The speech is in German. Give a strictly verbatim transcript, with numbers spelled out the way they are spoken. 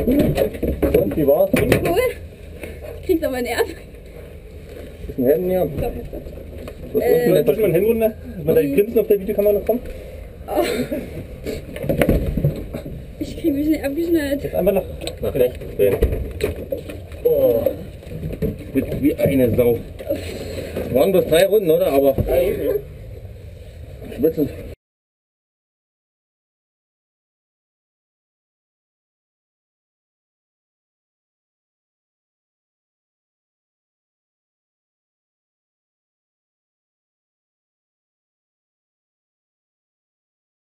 Und wie war's? Cool. Kriegt aber einen Nerv. Ist ein Händen hier. Doch, Was Äh, ist Vielleicht mal ein Händenwunder, wenn dein Grinsen auf der Videokamera noch kommt. Oh. Ich krieg mich nicht abgeschnallt. Jetzt einfach nach, nach rechts drehen. Oh. Spitzt wie eine Sau. Waren bloß drei Runden, oder? Aber schwitzen